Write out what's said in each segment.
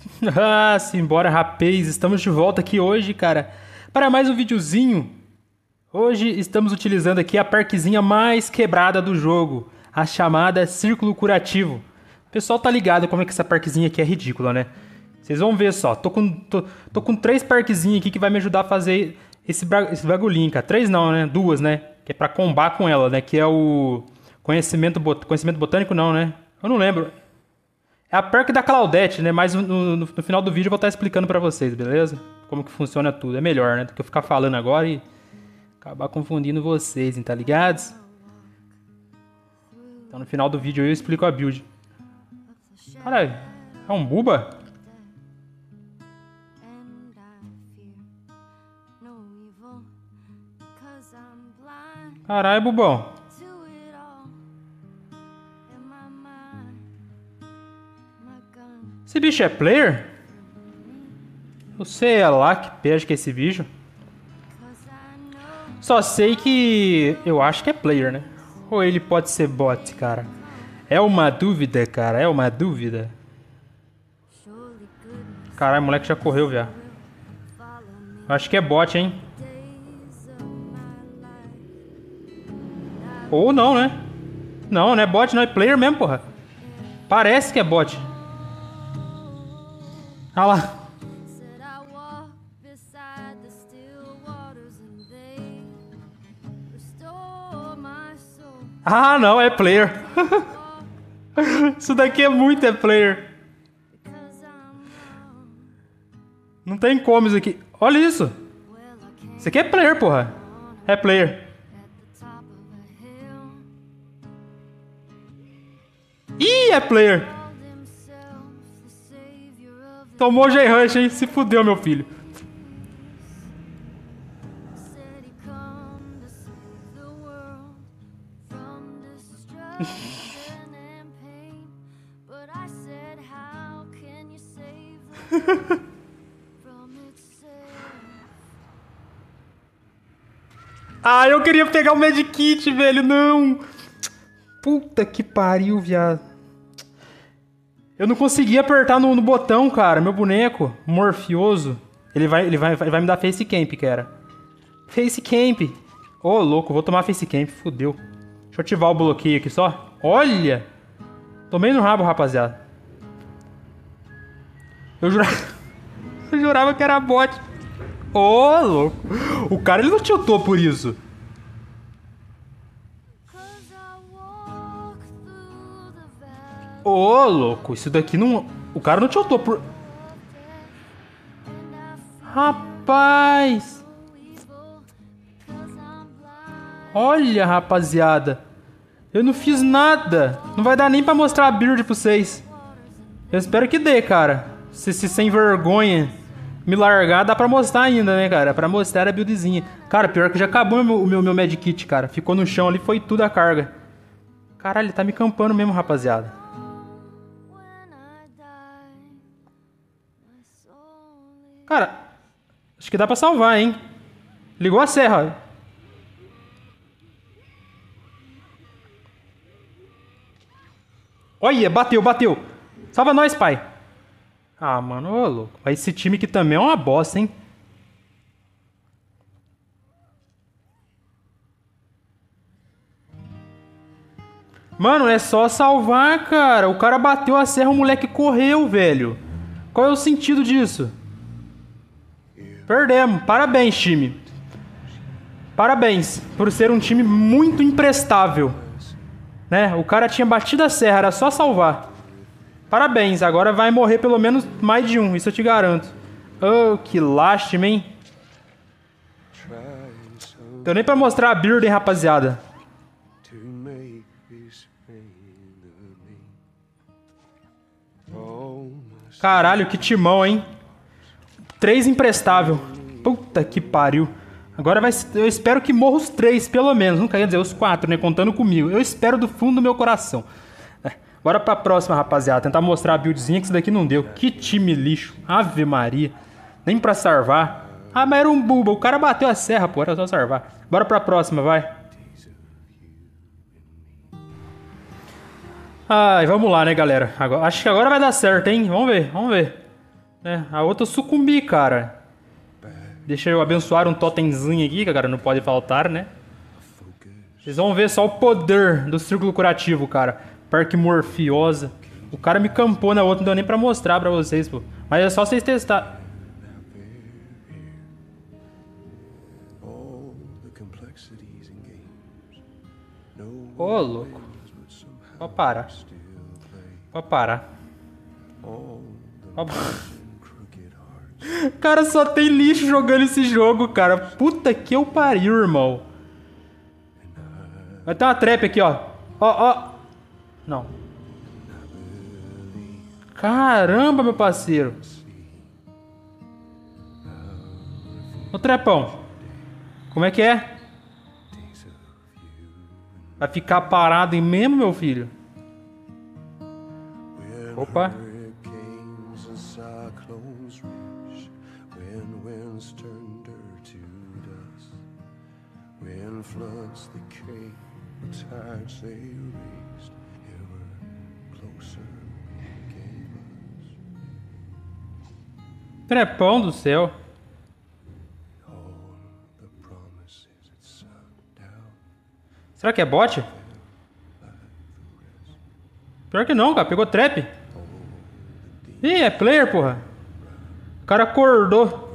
Ah, simbora, rapaz. Estamos de volta aqui hoje, cara, para mais um videozinho. Hoje estamos utilizando aqui a parquezinha mais quebrada do jogo, a chamada Círculo Curativo. O pessoal tá ligado como é que essa parquezinha aqui é ridícula, né? Vocês vão ver só, tô com 3 parquezinhas aqui que vai me ajudar a fazer esse bagulhinho, cara. 3 não, né? 2, né? Que é pra combar com ela, né? Que é o conhecimento botânico não, né? Eu não lembro. É a perk da Claudete, né? Mas no final do vídeo eu vou estar explicando pra vocês, beleza? Como que funciona tudo. É melhor, né? Do que eu ficar falando agora e acabar confundindo vocês, hein? Tá ligados? Então no final do vídeo eu explico a build. Caralho, é um buba? Caralho, bubão. Esse bicho é player? Eu sei lá que peixe que é esse bicho. Só sei que eu acho que é player, né? Ou ele pode ser bot, cara. É uma dúvida, cara. É uma dúvida. Caralho, o moleque já correu, viado. Acho que é bot, hein? Ou não, né? Não, não é bot, não. É player mesmo, porra. Parece que é bot. Olha lá. Ah, não, é player. Isso daqui é muito player. Não tem como isso aqui. Olha isso. Isso aqui é player, porra. É player. Ih, é player. Tomou J-Rush, hein? Se fudeu, meu filho. Ah, eu queria pegar o medkit, velho. Não. Puta que pariu, viado. Eu não consegui apertar no botão, cara. Meu boneco morfioso. Ele vai me dar face camp, cara. Face camp. Ô, louco, vou tomar face camp. Fudeu. Deixa eu ativar o bloqueio aqui só. Olha. Tomei no rabo, rapaziada. Eu jurava que era bot. Ô, louco. O cara, ele não tiltou por isso. Ô, louco. Isso daqui não... O cara não tiltou por... Rapaz. Olha, rapaziada. Eu não fiz nada. Não vai dar nem pra mostrar a build pra vocês. Eu espero que dê, cara. Se sem vergonha me largar, dá pra mostrar ainda, né, cara? Pra mostrar a buildzinha. Cara, pior que já acabou o meu medkit, cara. Ficou no chão ali, foi tudo a carga. Caralho, ele tá me campando mesmo, rapaziada. Cara, acho que dá pra salvar, hein? Ligou a serra. Olha, bateu. Salva nós, pai. Ah, mano, ô louco. Mas esse time aqui também é uma bosta, hein? Mano, é só salvar, cara. O cara bateu a serra, o moleque correu, velho. Qual é o sentido disso? Perdemos. Parabéns, time. Parabéns por ser um time muito imprestável. Né? O cara tinha batido a serra, era só salvar. Parabéns, agora vai morrer pelo menos mais de um, isso eu te garanto. Oh, que lástima, hein? Deu nem pra mostrar a build, hein, rapaziada. Caralho, que timão, hein? 3 imprestável. Puta que pariu. Agora vai... Eu espero que morra os 3, pelo menos. Não quer dizer, os 4, né? Contando comigo. Eu espero do fundo do meu coração. Bora pra próxima, rapaziada. Tentar mostrar a buildzinha, que isso daqui não deu. Que time lixo. Ave Maria. Nem pra salvar. Ah, mas era um buba. O cara bateu a serra, pô. Era só salvar. Bora pra próxima, vai. Ai, vamos lá, né, galera. Acho que agora vai dar certo, hein? Vamos ver, vamos ver. É, a outra eu sucumbi, cara. Deixa eu abençoar um totemzinho aqui, que, cara, não pode faltar, né? Vocês vão ver só o poder do círculo curativo, cara. Parquimorfiosa. O cara me campou na outra, não deu nem pra mostrar pra vocês, pô. Mas é só vocês testar. Ô, louco. Pode parar. Pode parar. Cara, só tem lixo jogando esse jogo, cara. Puta que eu pariu, irmão. Vai ter uma trap aqui, ó. Ó, ó. Não. Caramba, meu parceiro. Ô, trepão. Como é que é? Vai ficar parado em mesmo, meu filho? Opa. Trepão do céu. Será que é bot? Pior que não, cara. Pegou trap. Ih, é player, porra. O cara acordou.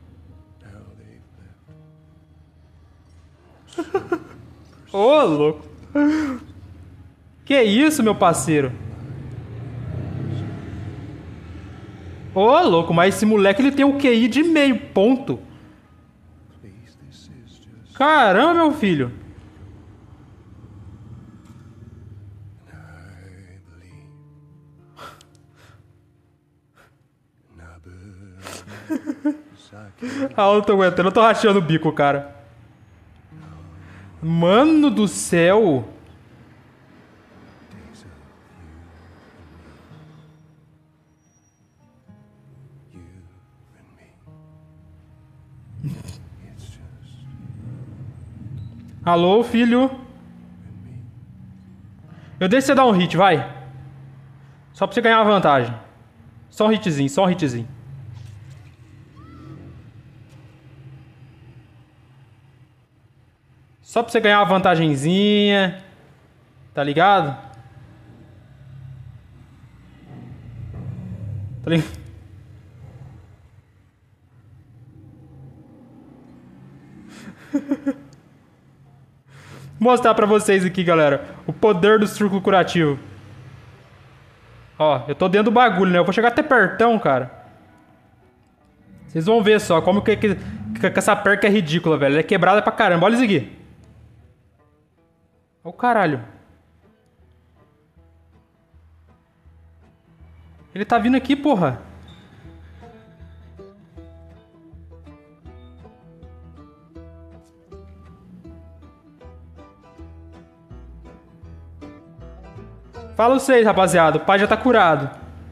Ô, louco. Que isso, meu parceiro? Ô, louco, mas esse moleque ele tem um QI de meio ponto. Caramba, meu filho. Ah, eu não tô aguentando, eu tô rachando o bico, cara. Mano do céu. Alô, filho. Eu deixo você dar um hit, vai. Só pra você ganhar uma vantagem. Só um hitzinho, só um hitzinho. Só pra você ganhar uma vantagenzinha. Tá ligado? Tá ligado? Vou mostrar pra vocês aqui, galera. O poder do círculo curativo. Ó, eu tô dentro do bagulho, né? Eu vou chegar até pertão, cara. Vocês vão ver só como que essa perca é ridícula, velho. Ela é quebrada pra caramba. Olha isso aqui. Olha o caralho. Ele tá vindo aqui, porra. Fala vocês, rapaziada. O pai já tá curado.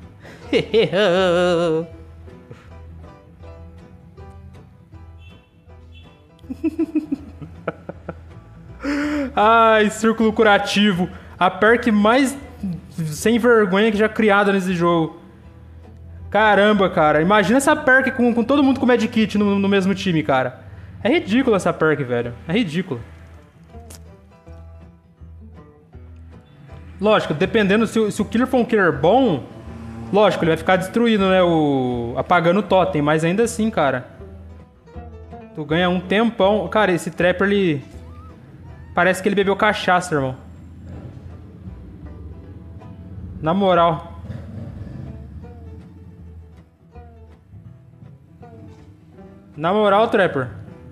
Ai, círculo curativo. A perk mais sem vergonha que já criada nesse jogo. Caramba, cara. Imagina essa perk com todo mundo com medkit no mesmo time, cara. É ridículo essa perk, velho. É ridículo. Lógico, dependendo se o killer for um killer bom, lógico, ele vai ficar destruído, né? Apagando o totem, mas ainda assim, cara. Tu ganha um tempão. Cara, esse trapper, ele... Parece que ele bebeu cachaça, irmão. Na moral. Na moral, trapper.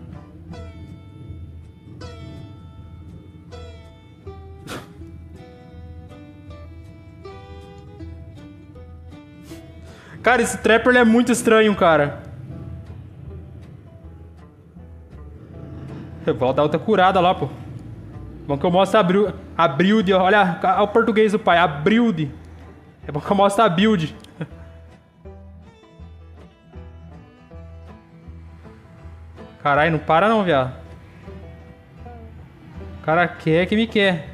Cara, esse trapper ele é muito estranho, cara. Eu vou dar outra curada lá, pô. Bom que eu mostro a build. Olha o português do pai. A build. É bom que eu mostro a build. Caralho, não para não, viado. O cara quer que me quer.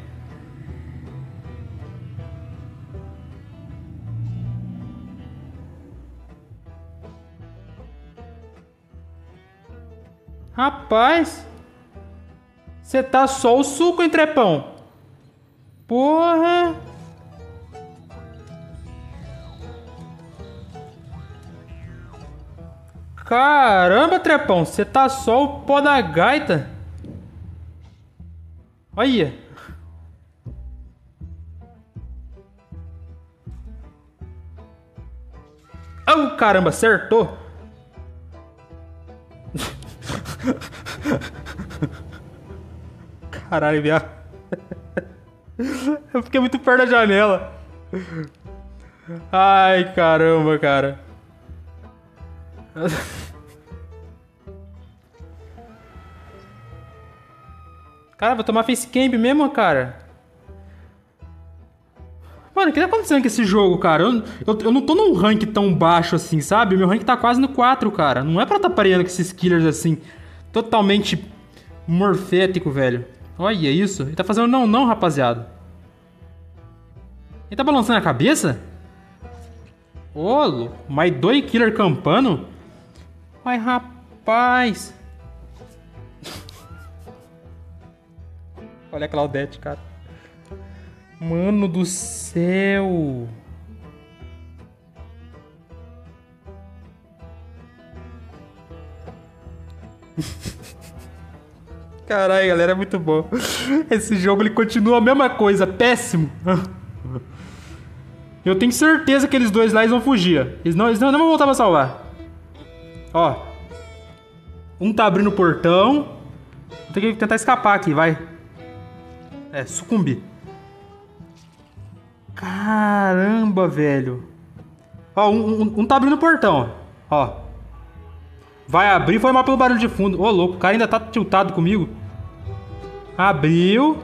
Rapaz, você tá só o suco, hein, Trepão? Porra. Caramba, Trepão, você tá só o pó da gaita. Olha. Oh, caramba, acertou. Caralho, viado. Eu fiquei muito perto da janela. Ai, caramba, cara. Cara, vou tomar facecamp mesmo, cara. Mano, o que tá acontecendo com esse jogo, cara? Eu não tô num rank tão baixo assim, sabe? Meu rank tá quase no 4, cara. Não é pra tá pareando com esses killers assim, totalmente morfético, velho. Olha isso. Ele tá fazendo não, rapaziada. Ele tá balançando a cabeça? Ô, louco. Mais 2 killer campando? Ai, rapaz. Olha a Claudete, cara. Mano do céu. Caralho, galera, é muito bom. Esse jogo ele continua a mesma coisa, péssimo. Eu tenho certeza que eles dois lá eles vão fugir. Eles não vão voltar pra salvar. Ó. Um tá abrindo o portão. Vou ter que tentar escapar aqui, vai. É, sucumbir. Caramba, velho. Ó, um tá abrindo o portão, ó. Vai abrir, foi mal pelo barulho de fundo. Ô, louco, o cara ainda tá tiltado comigo. Abriu.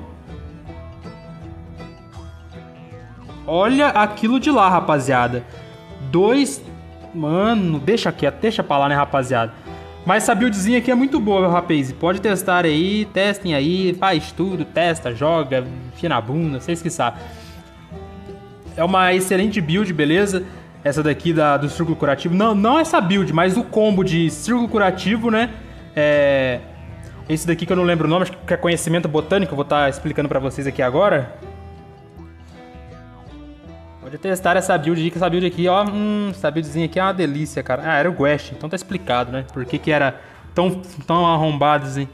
Olha aquilo de lá, rapaziada. 2... Mano, deixa quieto, deixa pra lá, né, rapaziada. Mas essa buildzinha aqui é muito boa, meu rapaz. Pode testar aí, testem aí, faz tudo, testa, joga, enfia na bunda, vocês que sabem. É uma excelente build, beleza? Essa daqui do Círculo Curativo. Não essa build, mas o combo de Círculo Curativo, né? Esse daqui que eu não lembro o nome, acho que é Conhecimento Botânico. Eu vou estar explicando pra vocês aqui agora. Pode testar essa build aqui, que essa build aqui, ó. Essa buildzinha aqui é uma delícia, cara. Ah, era o Guest, então tá explicado, né? Por que era tão arrombado assim.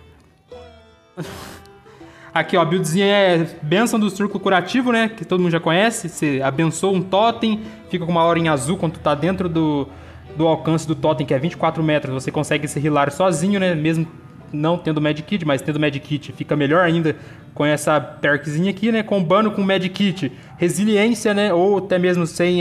Aqui, ó, a buildzinha é Bênção do Círculo Curativo, né? Que todo mundo já conhece. Você abençoa um totem, fica com uma hora em azul quando tu tá dentro do alcance do totem, que é 24 metros. Você consegue se healar sozinho, né? Mesmo não tendo Medkit, mas tendo Medkit fica melhor ainda com essa perkzinha aqui, né? Combando com Medkit, resiliência, né? Ou até mesmo sem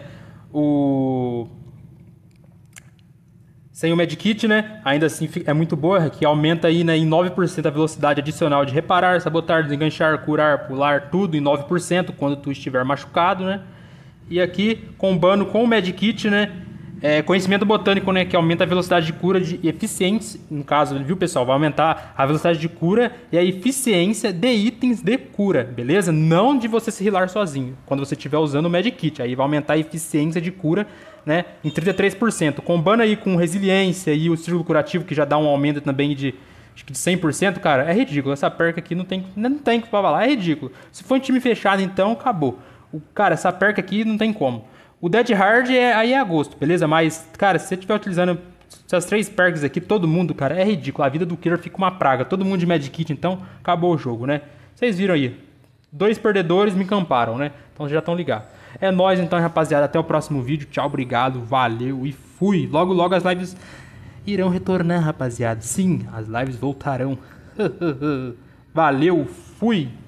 o Medkit, né? Ainda assim é muito boa, que aumenta aí, né, em 9% a velocidade adicional de reparar, sabotar, desenganchar, curar, pular, tudo em 9% quando tu estiver machucado, né? E aqui, combando com o Medkit, né? Conhecimento botânico, né? Que aumenta a velocidade de cura e eficiência. No caso, viu, pessoal? Vai aumentar a velocidade de cura e a eficiência de itens de cura, beleza? Não de você se healar sozinho, quando você estiver usando o Medkit. Aí vai aumentar a eficiência de cura, né, em 33%. Combando aí com resiliência e o Círculo Curativo, que já dá um aumento também de, acho que de 100%, cara, é ridículo. Essa perca aqui não tem que falar, é ridículo. Se for em time fechado, então, acabou. Cara, essa perca aqui não tem como. O Dead Hard aí é a gosto, beleza? Mas, cara, se você estiver utilizando essas 3 perks aqui, todo mundo, cara, é ridículo. A vida do killer fica uma praga. Todo mundo de Medkit, então, acabou o jogo, né? Vocês viram aí. 2 perdedores me encamparam, né? Então já estão ligados. É nóis então, rapaziada. Até o próximo vídeo. Tchau, obrigado, valeu e fui. Logo, logo as lives irão retornar, rapaziada. Sim, as lives voltarão. Valeu, fui.